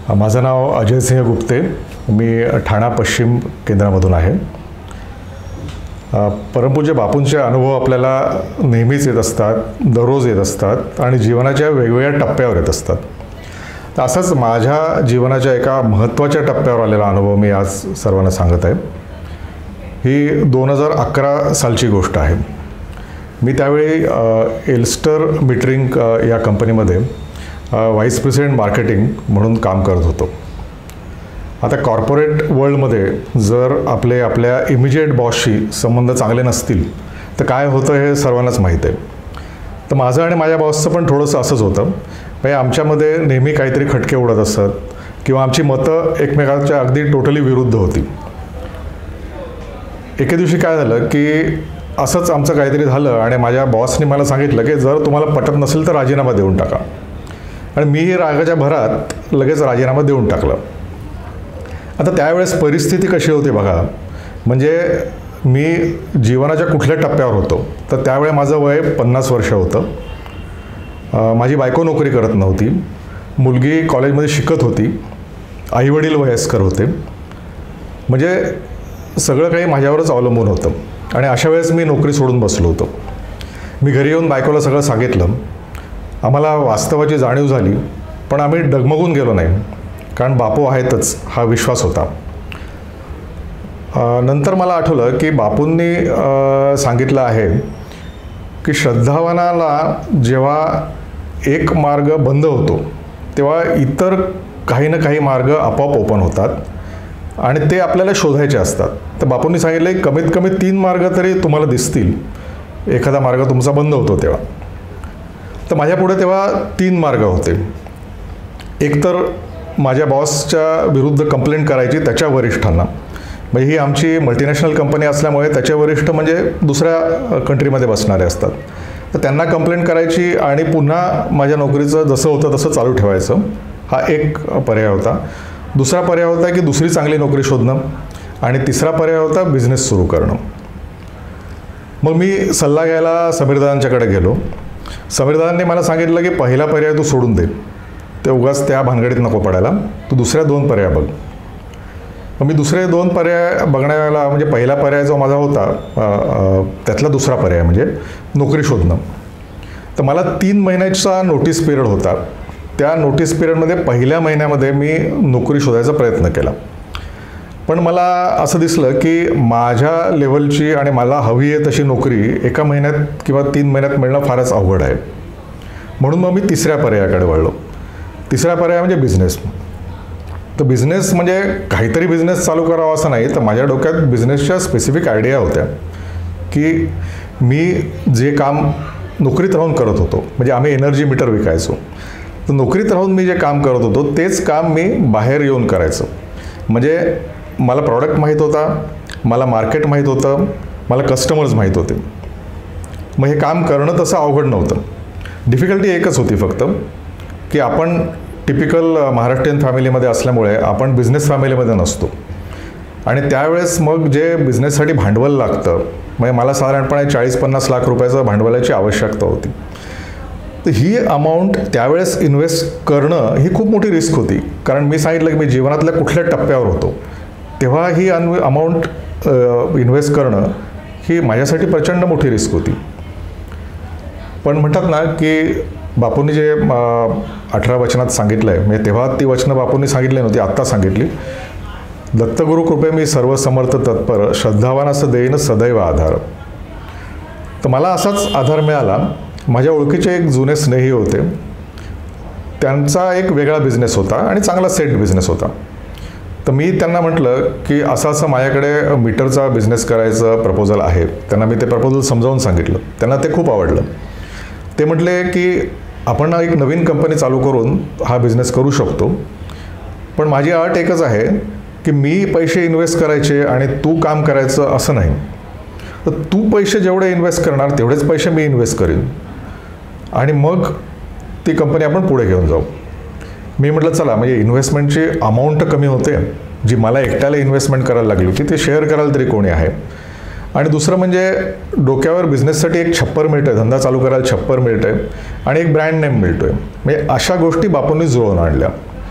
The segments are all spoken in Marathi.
माझं नाव अजय सिंह गुप्ते, मी ठाणा पश्चिम केंद्रामधून आहे. परमपूज्य बापूंचे अनुभव आपल्याला नेहमीच येत असतात, दररोज येत असतात आणि जीवनाच्या वेगवेगळ्या टप्प्यावर येत असतात. तर असंच माझ्या जीवनाच्या एका महत्त्वाच्या टप्प्यावर आलेला अनुभव मी आज सर्वांना सांगत आहे. ही 2011 सालची गोष्ट आहे. मी त्यावेळी एल्स्टर मीटरिंग या कंपनीमध्ये व्हाईस प्रेसिडेंट मार्केटिंग म्हणून काम करत होतो. आता कॉर्पोरेट वर्ल्डमध्ये जर आपल्या इमिजिएट बॉसशी संबंध चांगले नसतील तर काय होतं हे सर्वांनाच माहीत आहे. तर माझं आणि माझ्या बॉसचं पण थोडंसं असंच होतं. म्हणजे आमच्यामध्ये नेहमी काहीतरी खटके उडत असत किंवा आमची मतं एकमेकांच्या अगदी टोटली विरुद्ध होती. एके दिवशी काय झालं की असंच आमचं काहीतरी झालं आणि माझ्या बॉसने मला सांगितलं की जर तुम्हाला पटत नसेल तर राजीनामा देऊन टाका. आणि मीही रागाच्या भरात लगेच राजीनामा देऊन टाकला. आता त्यावेळेस परिस्थिती कशी होती बघा, म्हणजे मी जीवनाच्या कुठल्या टप्प्यावर होतो तर त्यावेळी माझं वय 50 वर्ष होतं. माझी बायको नोकरी करत नव्हती, मुलगी कॉलेजमध्ये शिकत होती, आईवडील वयस्कर होते, म्हणजे सगळं काही माझ्यावरच अवलंबून होतं. आणि अशा वेळेस मी नोकरी सोडून बसलो होतो. मी घरी येऊन बायकोला सगळं सांगितलं. आम्हाला वास्तवाची जाणीव झाली, पण आम्ही डगमगून गेलो नाही, कारण बापू आहेतच हा विश्वास होता. नंतर मला आठवलं की बापूंनी सांगितलं आहे की श्रद्धावानाला जेव्हा एक मार्ग बंद होतो तेव्हा इतर काही ना काही मार्ग आपोआप ओपन होतात आणि ते आपल्याला शोधायचे असतात. तर बापूंनी सांगितलं की कमीत कमी 3 मार्ग तरी तुम्हाला दिसतील, एखादा मार्ग तुमचा बंद होतो तेव्हा. तर माझ्यापुढे तेव्हा 3 मार्ग होते. एकतर माझ्या बॉसच्या विरुद्ध कंप्लेंट करायची त्याच्या वरिष्ठांना, म्हणजे ही आमची मल्टीनॅशनल कंपनी असल्यामुळे त्याचे वरिष्ठ म्हणजे दुसऱ्या कंट्रीमध्ये बसणारे असतात. तर त्यांना कंप्लेंट करायची आणि पुन्हा माझ्या नोकरीचं जसं होतं तसं चालू ठेवायचं, हा एक पर्याय होता. दुसरा पर्याय होता की दुसरी चांगली नोकरी शोधणं आणि तिसरा पर्याय होता बिझनेस सुरू करणं. मग मी सल्ला घ्यायला समीरदादांच्याकडे गेलो. समीरदादांनी मला सांगितलं की पहिला पर्याय तू सोडून दे, ते उगाच त्या भानगडीत नको पडायला, तू दुसऱ्या 2 पर्याय बघ. मग मी दुसरे 2 पर्याय बघण्याला, म्हणजे पहिला पर्याय जो माझा होता त्यातला दुसरा पर्याय म्हणजे नोकरी शोधणं. तर मला 3 महिन्याचा नोटीस पिरियड होता. त्या नोटीस पिरियडमध्ये पहिल्या महिन्यामध्ये मी नोकरी शोधायचा प्रयत्न केला. पण मला असं दिसलं की माझ्या लेवलची आणि मला हवी आहे तशी नोकरी एका महिन्यात किंवा 3 महिन्यात मिळणं फारच अवघड आहे. म्हणून मग मी तिसऱ्या पर्यायाकडे वळलो. तिसरा पर्याय म्हणजे बिझनेस. तर बिझनेस म्हणजे काहीतरी बिझनेस चालू करावा असं नाही, तर माझ्या डोक्यात बिझनेसच्या स्पेसिफिक आयडिया होत्या की मी जे काम नोकरीत राहून करत होतो, म्हणजे आम्ही एनर्जी मीटर विकायचो, तर नोकरीत राहून मी जे काम करत होतो तेच काम मी बाहेर येऊन करायचं. म्हणजे मला प्रॉडक्ट माहीत होता, मला मार्केट माहीत होतं, मला कस्टमर्स माहीत होते. मग हे काम करणं तसं अवघड नव्हतं. डिफिकल्टी एकच होती फक्त की आपण टिपिकल महाराष्ट्रीयन फॅमिलीमध्ये असल्यामुळे आपण बिझनेस फॅमिलीमध्ये नसतो. आणि त्यावेळेस मग जे बिझनेससाठी भांडवल लागतं, म्हणजे मला साधारणपणे 40-50 लाख रुपयाचं भांडवलाची आवश्यकता होती. तर ही अमाऊंट त्यावेळेस इन्व्हेस्ट करणं ही खूप मोठी रिस्क होती, कारण मी सांगितलं की मी जीवनातल्या कुठल्या टप्प्यावर होतो तेव्हा ही अमाऊंट इन्व्हेस्ट करणं ही माझ्यासाठी प्रचंड मोठी रिस्क होती. पण म्हणतात ना की बापूंनी जे 18 वचनात सांगितलं आहे, म्हणजे तेव्हा ती वचनं बापूंनी सांगितली नव्हती, आत्ता सांगितली. दत्तगुरु कृपे मी सर्व समर्थ तत्पर, श्रद्धावानास देईन सदैव आधार. तर मला असाच आधार मिळाला. माझ्या ओळखीचे एक जुने स्नेही होते, त्यांचा एक वेगळा बिझनेस होता आणि चांगला सेट बिझनेस होता. तर मी त्यांना म्हटलं की असं माझ्याकडे मीटरचा बिझनेस करायचं प्रपोजल आहे. त्यांना मी ते प्रपोजल समजावून सांगितलं. त्यांना ते खूप आवडलं. ते म्हटले की आपण एक नवीन कंपनी चालू करून हा बिझनेस करू शकतो, पण माझी अट एकच आहे की मी पैसे इन्व्हेस्ट करायचे आणि तू काम करायचं असं नाही. तर तू पैसे जेवढे इन्व्हेस्ट करणार तेवढेच पैसे मी इन्व्हेस्ट करीन आणि मग ती कंपनी आपण पुढे घेऊन जाऊ. मी म्हटलं चला, म्हणजे इन्व्हेस्टमेंटची अमाऊंट कमी होते, जी मला एकट्याला इन्व्हेस्टमेंट करायला लागली होती ते शेअर करायला तरी कोणी आहे. आणि दुसरं म्हणजे डोक्यावर बिझनेससाठी एक छप्पर मिळतं आहे, धंदा चालू करायला छप्पर मिळतं आहे आणि एक ब्रँड नेम मिळतो आहे. म्हणजे अशा गोष्टी बापूंनी जुळवून आणल्या.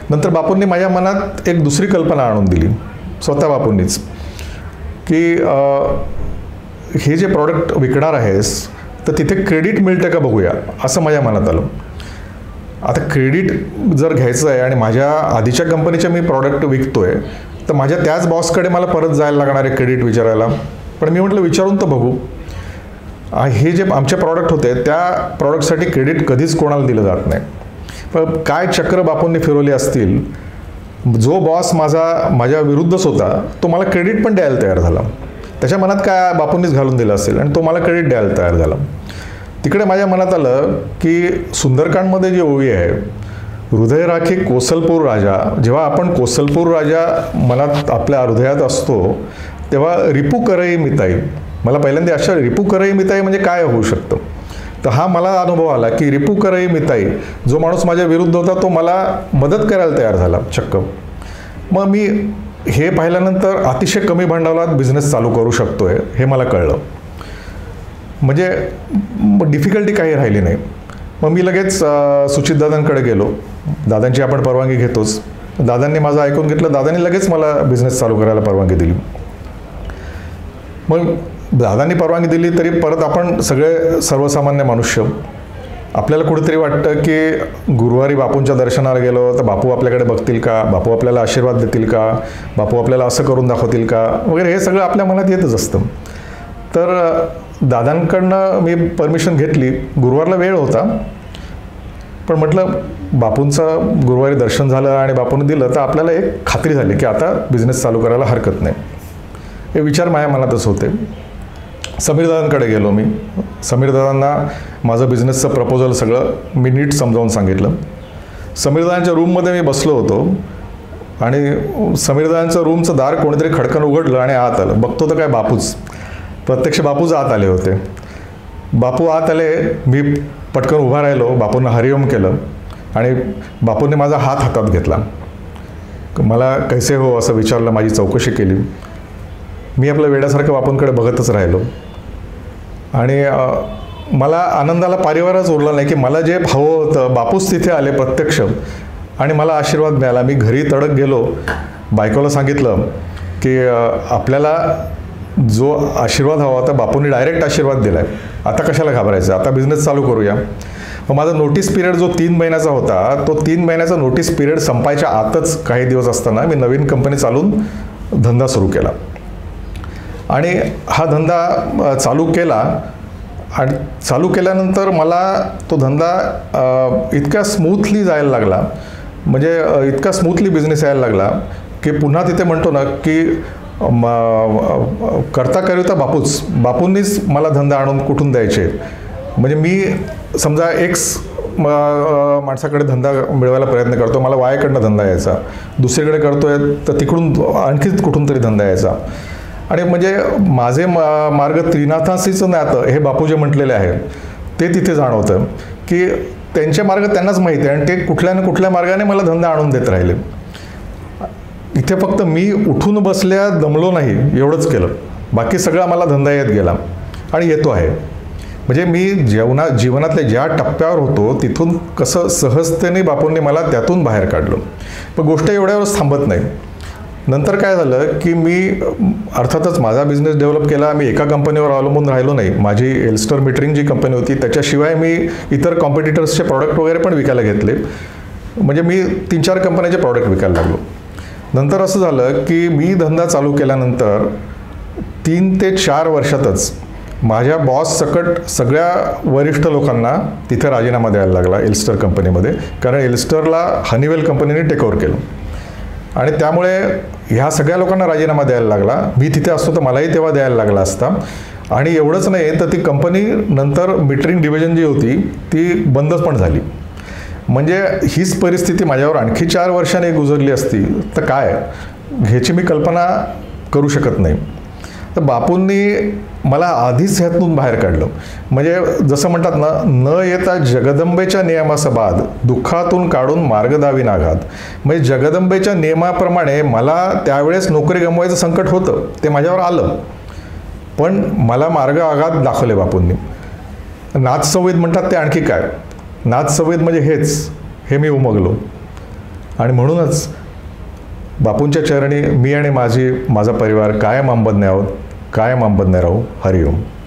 नंतर बापूंनी माझ्या मनात एक दुसरी कल्पना आणून दिली, स्वतः बापूंनीच, की हे जे प्रॉडक्ट विकणार आहेस तर तिथे क्रेडिट मिळतं का बघूया, असं माझ्या मनात आलं. आता क्रेडिट जर घ्यायचं आहे आणि माझ्या आधीच्या कंपनीचे मी प्रॉडक्ट विकतोय तर माझ्या त्याच बॉसकडे मला परत जायला लागणार आहे क्रेडिट विचारायला. पण मी म्हटलं विचारून तर बघू. हे जे आमचे प्रॉडक्ट होते त्या प्रॉडक्टसाठी क्रेडिट कधीच कोणाला दिलं जात नाही. पण काय चक्र बापूंनी फिरवली असतील, जो बॉस माझ्या विरुद्धच होता तो मला क्रेडिट पण द्यायला तयार झाला. त्याच्या मनात काय बापूंनीच घालून दिलं असेल आणि तो मला क्रेडिट द्यायला तयार झाला. तिकडे माझ्या मनात आलं की सुंदरकांडमध्ये जी ओवी आहे, हृदय राखी कोसलपूर राजा, जेव्हा आपण कोसलपूर राजा मनात आपल्या हृदयात असतो तेव्हा रिपू करई मिताई, मला पहिल्यांदा आश्चर्य, रिपू करई मिताई म्हणजे काय होऊ शकतं. तर हा मला अनुभव आला की रिपू करई मिताई, जो माणूस माझ्या विरुद्ध होता तो मला मदत करायला तयार झाला चक्क. मग मी हे पाहिल्यानंतर अतिशय कमी भांडवलात बिझनेस चालू करू शकतोय हे मला कळलं. म्हणजे डिफिकल्टी काही राहिली नाही. मग मी लगेच सुचितदादांकडे गेलो. दादांची आपण परवानगी घेतोच. दादांनी माझं ऐकून घेतलं. दादांनी लगेच मला बिझनेस चालू करायला परवानगी दिली. मग दादांनी परवानगी दिली तरी परत आपण सगळे सर्वसामान्य मनुष्य, आपल्याला कुठेतरी वाटतं की गुरुवारी बापूंच्या दर्शनाला गेलो तर बापू आपल्याकडे बघतील का, बापू आपल्याला आशीर्वाद देतील का, बापू आपल्याला असं करून दाखवतील का वगैरे, हे सगळं आपल्या मनात येतच असतं. तर दादांकडनं मी परमिशन घेतली. गुरुवारला वेळ होता, पण म्हटलं बापूंचं गुरुवारी दर्शन झालं आणि बापूंनी दिलं तर आपल्याला एक खात्री झाली की आता बिझनेस चालू करायला हरकत नाही. हे विचार माझ्या मनातच होते. समीरदादांकडे गेलो मी. समीरदादांना माझं बिझनेसचं प्रपोजल सगळं मी नीट समजावून सांगितलं. समीरदादांच्या रूममध्ये मी बसलो होतो आणि समीरदादांचं रूमचं दार कोणीतरी खडकन उघडलं आणि आत आलं. बघतो तर काय बापूच, प्रत्यक्ष बापूच आत आले होते. बापू आत आले, मी पटकन उभा राहिलो, बापूंना हरिओम केलं आणि बापूंनी माझा हात हातात घेतला. मला कैसे हो असं विचारलं, माझी चौकशी केली. मी आपलं वेड्यासारखं बापूंकडे बघतच राहिलो आणि मला आनंदाला पारिवारच उरला नाही की मला जे हवं होतं बापूच तिथे आले प्रत्यक्ष आणि मला आशीर्वाद मिळाला. मी घरी तडक गेलो, बायकोला सांगितलं की आपल्याला जो आशीर्वाद हवा होता बापूंनी डायरेक्ट आशीर्वाद दिला आहे, आता कशाला घाबरायचं, आता बिझनेस चालू करूया. मग माझा नोटीस पिरियड जो 3 महिन्याचा होता तो 3 महिन्याचा नोटीस पिरियड संपायच्या आतच काही दिवस असताना मी नवीन कंपनी चालून धंदा सुरू केला आणि हा धंदा चालू केला आणि चालू केल्यानंतर मला तो धंदा इतका स्मूथली जायला लागला, म्हणजे इतका स्मूथली बिझनेस यायला लागला की पुन्हा तिथे म्हणतो ना की करता करिता बापूंनीच मला धंदा आणून कुठून द्यायचे. म्हणजे मी समजा एक्स माणसाकडे धंदा मिळवायला प्रयत्न करतो, मला वायकडनं धंदा यायचा, दुसरीकडे करतोय तर तिकडून आणखीच कुठून तरी धंदा यायचा. आणि म्हणजे माझे मार्ग त्रिनाथांशीचं नातं हे बापू जे म्हटलेले आहे ते तिथे जाणवतं की त्यांचे मार्ग त्यांनाच माहिती आहे आणि ते कुठल्या ना कुठल्या मार्गाने मला धंदा आणून देत राहिले. इथे फक्त मी उठून बसल्या दमलो नाही, एवढंच केलं, बाकी सगळा मला धंदा येत गेला आणि येतो आहे. म्हणजे मी जीवनातल्या ज्या टप्प्यावर होतो तिथून कसं सहजतेने बापूंनी मला त्यातून बाहेर काढलं. पण गोष्ट एवढ्यावरच थांबत नाही. नंतर काय झालं की मी अर्थातच माझा बिझनेस डेव्हलप केला. मी एका कंपनीवर अवलंबून राहिलो नाही. माझी एल्स्टर मीटरिंग जी कंपनी होती त्याच्याशिवाय मी इतर कॉम्पिटिटर्सचे प्रॉडक्ट वगैरे पण विकायला घेतले. म्हणजे मी 3-4 कंपन्यांचे प्रॉडक्ट विकायला लागलो. नंतर असं झालं की मी धंदा चालू केल्यानंतर 3 ते 4 वर्षातच माझ्या बॉस सकट सगळ्या वरिष्ठ लोकांना तिथे राजीनामा द्यायला लागला एल्स्टर कंपनीमध्ये, कारण एल्स्टरला हनीवेल कंपनीने टेकओव्हर केलं आणि त्यामुळे ह्या सगळ्या लोकांना राजीनामा द्यायला लागला. मी तिथे असतो तर मलाही तेव्हा द्यायला लागला असता. आणि एवढंच नाही तर ती कंपनी नंतर मीटरिंग डिव्हिजन जी होती ती बंदच पण झाली. म्हणजे हीच परिस्थिती माझ्यावर आणखी 4 वर्षांनी गुजरली असती तर काय, ह्याची मी कल्पना करू शकत नाही. तर बापूंनी मला आधीच ह्यातून बाहेर काढलं. म्हणजे जसं म्हणतात ना, न येता जगदंबेच्या नियमासबाद दुःखातून काढून मार्ग दावी नाघात. म्हणजे जगदंबेच्या नियमाप्रमाणे मला त्यावेळेस नोकरी गमवायचं संकट होतं, ते माझ्यावर आलं, पण मला मार्ग आघात दाखवले बापूंनी. नाथ संवेद म्हणतात ते आणखी काय, नाथ संवेद म्हणजे हेच, हे मी उमगलो. आणि म्हणूनच बापूंच्या चरणी मी आणि माझा परिवार कायम अंबज्ञ आहोत, कायम अंबज्ञ राहू. हरिओम.